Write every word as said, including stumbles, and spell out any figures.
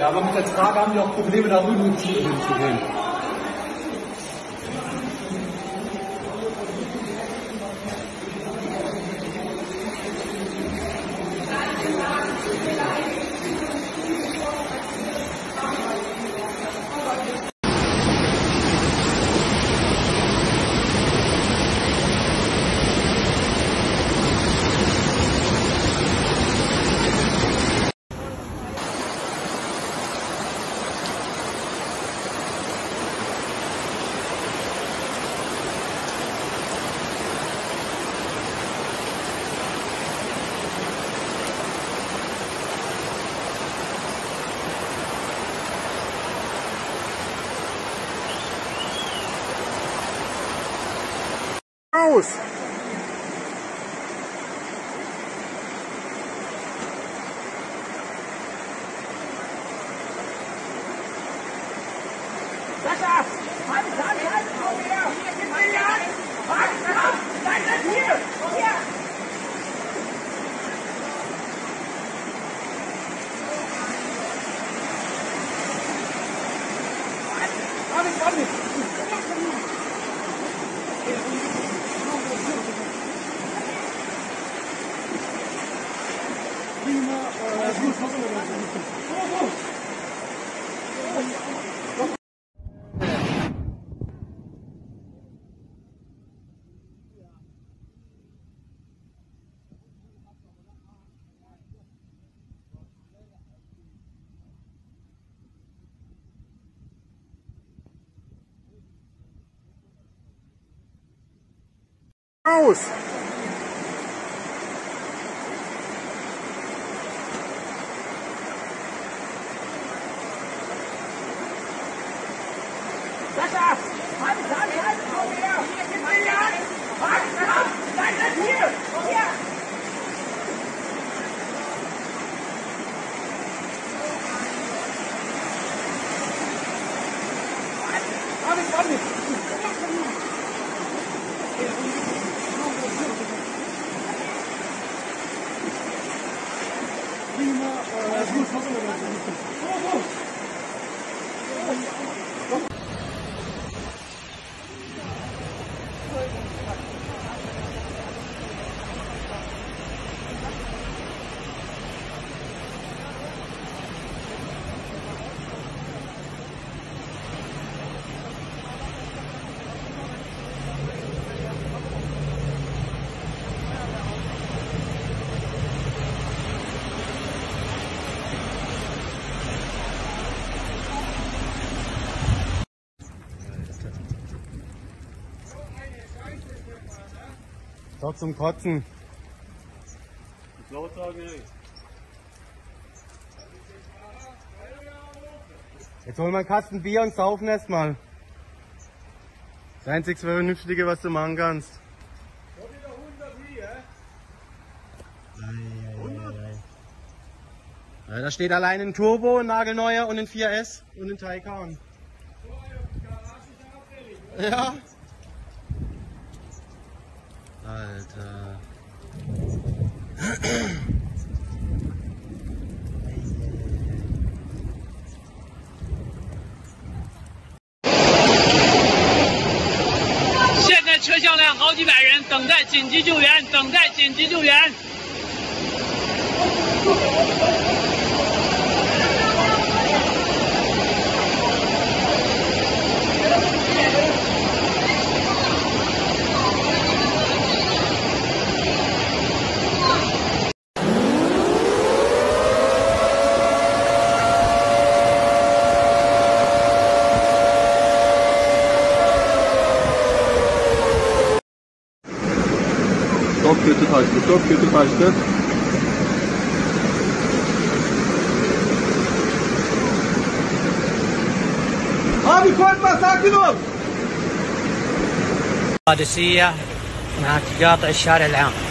Ja, aber mit der Trage haben die auch Probleme, da rüber zu gehen. Aus! Sascha! Halt, halt, halt! Komm her! Hier, gib mir die Hand! Halt, komm! Nein, das hier! Hier! Komm nicht, komm nicht! Aus! Sascha! Halt, halt, halt! Komm her! Hier, gib mir die Hand! Halt, komm! Nein, das hier! Hier! Komm nicht, komm nicht! Doch zum Kotzen. Jetzt holen wir einen Kasten Bier und saufen erstmal. Das einzige Vernünftige, was du machen kannst. Ja, da steht allein ein Turbo, ein nagelneuer und ein vier S und ein Taycan. Ja. Alter. 现在车厢内好几百人等待紧急救援，等待紧急救援。 Çok kötü taştı, çok kötü taştı. Abi korkma, sakin ol. القادسية مع قاطع الشارع العام.